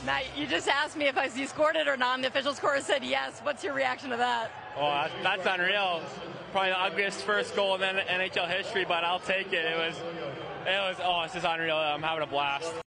Matt, you just asked me if you scored it or not, and the official scorer said yes. What's your reaction to that? Oh, that's unreal. Probably the ugliest first goal in NHL history, but I'll take it. It was, oh, it's just unreal. I'm having a blast.